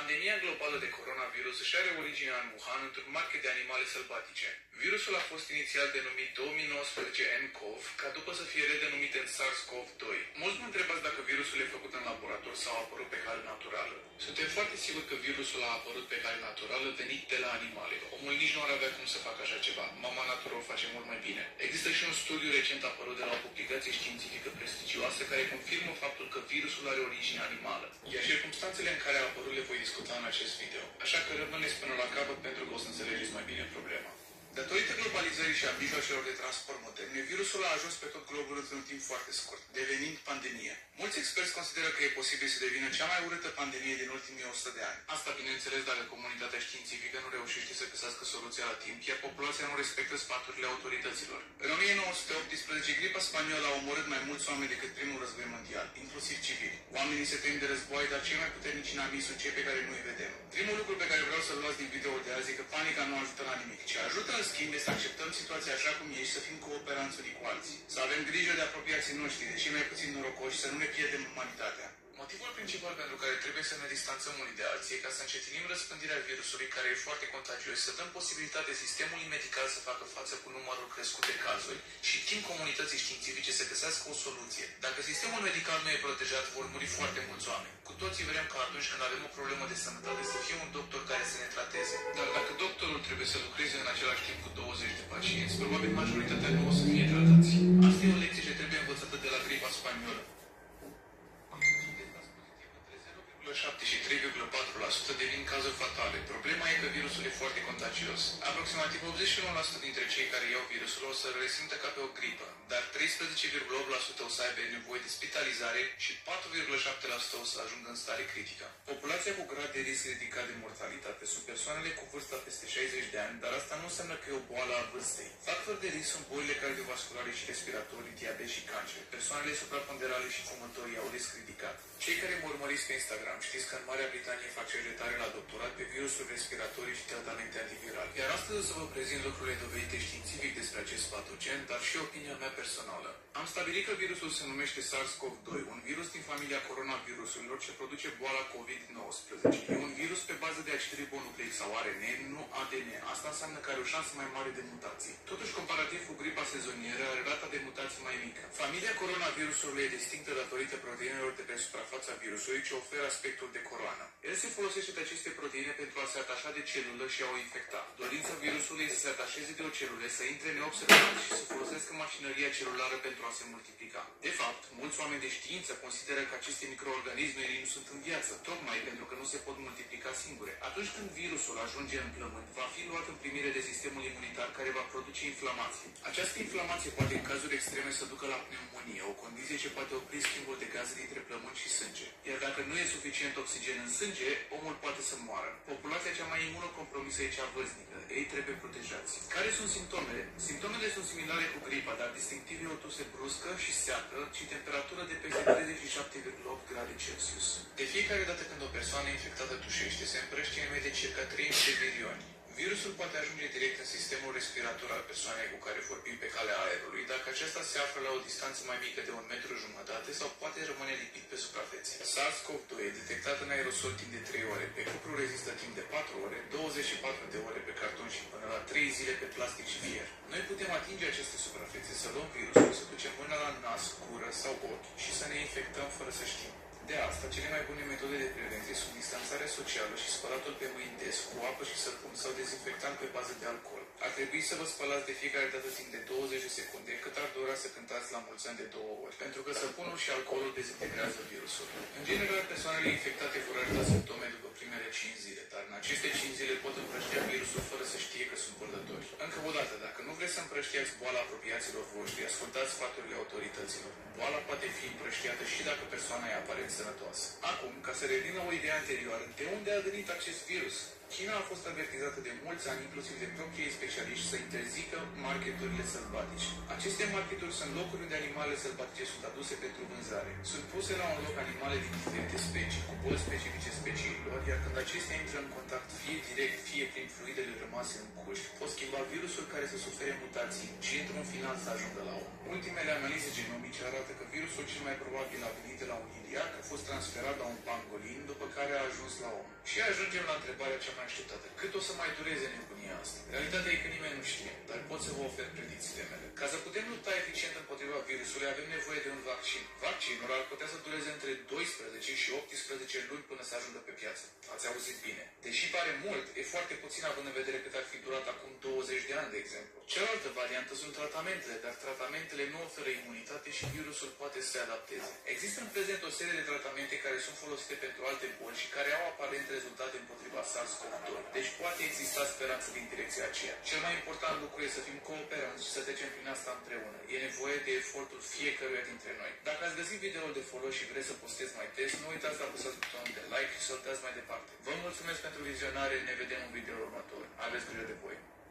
Pandemia globală de coronavirus își are originea în Wuhan, într-un market de animale sălbatice. Virusul a fost inițial denumit 2019 nCoV, ca după să fie redenumit în SARS-CoV-2. Mulți mă întrebați dacă virusul e făcut în laborator sau a apărut pe cale naturală. Suntem foarte siguri că virusul a apărut pe cale naturală, venit de la animale. Omul nici nu ar avea cum să facă așa ceva. Mama natură o face mult mai bine. Există și un studiu recent apărut de la o publicație științifică prestigioasă care confirmă faptul că virusul are origine animală. Iar circumstanțele în care a apărut le voi discuta în acest video. Așa că rămâneți până la capăt pentru că o să înțelegeți mai bine problema. Datorită globalizării și a mijloacelor de transport moderne, virusul a ajuns pe tot globul într-un timp foarte scurt, devenind pandemie. Mulți experți consideră că e posibil să devină cea mai urâtă pandemie din ultimii 100 de ani. Asta, bineînțeles, dacă comunitatea științifică nu reușește să găsească soluția la timp, iar populația nu respectă sfaturile autorităților. În 1918, gripa spaniolă a omorât mai mulți oameni decât primul război mondial, inclusiv civili. Oamenii se tem de război, dar cei mai puternici inamici sunt cei pe care nu-i vedem. Primul lucru pe care vreau să-l luați din video de azi e că panica nu ajută la nimic. Ce ajută, în schimb, e să acceptăm situația așa cum e și să fim cooperanți unii cu alții. Să avem grijă de apropiații noștri, de cei mai puțin norocoși, să nu ne pierdem umanitatea. Motivul principal pentru care trebuie să ne distanțăm unii de alții e ca să încetinim răspândirea virusului, care e foarte contagios, să dăm posibilitate sistemului medical să facă față cu numărul crescut de cazuri și timp comunității științifice să găsească o soluție. Dacă sistemul medical nu e protejat, vor muri foarte mulți oameni. Cu toții vrem ca atunci când avem o problemă de sănătate să fie un doctor care să ne trateze. Dar dacă doctorul trebuie să lucreze în același timp cu 20 de pacienți, probabil majoritatea nu o să fie tratați. Asta e o lecție ce trebuie învățată de la gripa spaniolă. 7 și 3,4% devin cazuri fatale. Problema e că virusul e foarte contagios. Aproximativ 81% dintre cei care iau virusul o să resimtă ca pe o gripă, dar 13,8% o să aibă nevoie de spitalizare și 4,7% o să ajungă în stare critică. Populația cu grad de risc ridicat de mortalitate sunt persoanele cu vârsta peste 60 de ani, dar asta nu înseamnă că e o boală a vârstei. Factori de risc sunt bolile cardiovasculare și respiratorii, diabet și cancer. Persoanele supraponderale și fumătorii au risc ridicat. Cei care mă urmăriți pe Instagram știți că în Marea Britanie fac cercetare la doctorat pe virusuri respiratorii și tratamente antivirale. Iar astăzi o să vă prezint lucrurile dovedite științific despre acest patogen, dar și opinia mea personală. Am stabilit că virusul se numește SARS-CoV-2, un virus din familia coronavirusurilor ce produce boala COVID-19. E un virus pe bază de acid ribonucleic sau ARN, nu ADN. Asta înseamnă că are o șansă mai mare de mutații. Totuși, comparativ cu gripa sezonieră, are rata de mutații mai mică. Familia coronavirusului e distinctă datorită proteinelor de pe suprafața virusului ce oferă aspectul de coroană. El se folosește de aceste proteine pentru a se atașa de celulă și a o infecta. Dorința virusului este să se atașeze de o celulă, să intre neobservat și să folosească mașinăria celulară pentru a se multiplica. De fapt, mulți oameni de știință consideră că aceste microorganisme nu sunt în viață, tocmai pentru că nu se pot multiplica singure. Atunci când virusul ajunge în plămâni, va fi luat în primire de sistemul imunitar care va produce inflamație. Această inflamație poate în cazuri extreme să ducă la pneumonie, o condiție ce poate opri schimbul de gaze dintre plămâni și sânge. Iar dacă nu e suficient oxigen în sânge, omul poate să moară. Populația cea mai imunocompromisă e cea vârstnică. Ei trebuie protejați. Care sunt simptomele? Simptomele sunt similare cu gripa, dar distinctiv e o tuse bruscă și seacă și temperatură de peste 37,8 grade Celsius. De fiecare dată când o persoană infectată tușește, se împrăștie în medie circa 3 de virioni. Virusul poate ajunge direct în sistemul respirator al persoanei cu care vorbim pe calea aerului, dacă aceasta se află la o distanță mai mică de 1,5 metru sau poate rămâne lipit pe suprafețe. SARS-CoV-2 e detectat în aerosol timp de 3 ore, pe cupru rezistă timp de 4 ore, 24 de ore pe carton și până la 3 zile pe plastic și fier. Noi putem atinge aceste suprafețe, să luăm virusul, să ducem mâna la nas, gură sau ochi și să ne infectăm fără să știm. De asta, cele mai bune metode de prevenție sunt distanțarea socială și spălatul pe mâini des, cu apă și săpun sau dezinfectant pe bază de alcool. Ar trebui să vă spălați de fiecare dată timp de 20 de secunde, cât ar dura să cântați la mulți ani de 2 ori, pentru că săpunul și alcoolul dezintegrează virusul. În general, persoanele infectate vor arăta simptome după primele 5 zile, dar în aceste 5 zile pot împrăștia virusul fără să știe că sunt purtători. Încă o dată, dacă nu vreți să împrăștiați boala apropiaților voștri, ascultați sfaturile autorităților. Boala poate fi împrăștiată și dacă persoana e aparent sănătoasă. Acum, ca să revină o idee anterioară, de unde a venit acest virus? China a fost avertizată de mulți ani, inclusiv de proprii specialiști, să interzică marketurile sălbatice. Aceste marketuri sunt locuri unde animale sălbatice sunt aduse pentru vânzare. Sunt puse la un loc animale din diferite specii, cu boli specifice speciilor, iar când acestea intră în contact fie direct, fie prin fluidele rămase în cuști, pot schimba virusul care să sufere mutații și într-un final să ajungă la om. Ultimele analize genomice arată că virusul cel mai probabil a venit de la un iliac, a fost transferat la un pangolin, după care a ajuns la om. Și ajungem la întrebarea cea mai așteptată. Cât o să mai dureze nebunia asta? Realitatea e că nimeni nu știe, dar pot să vă ofer predicțiile mele. Ca să putem lupta eficient împotriva virusului, avem nevoie de un vaccin. Vaccinul ar putea să dureze între 12 și 18 luni până să ajungă pe piață. Ați auzit bine. Deși pare mult, e foarte puțin având în vedere cât ar fi durat acum 20 de ani, de exemplu. Cealaltă variantă sunt tratamentele, dar tratamentele nu oferă imunitate și virusul poate să se adapteze. Există în prezent o serie de tratamente care sunt folosite pentru alte boli și care au aparent rezultate împotriva SARS-CoV-2. Deci poate exista speranță din direcția aceea. Cel mai important lucru e să fim cooperanți și să trecem prin asta împreună. E nevoie de efortul fiecăruia dintre noi. Dacă ați găsit videoul de folos și vreți să postezi mai des, nu uitați să apăsați butonul de like și să-l dați mai departe. Vă mulțumesc pentru vizionare, ne vedem în videoul următor. Aveți grijă de voi!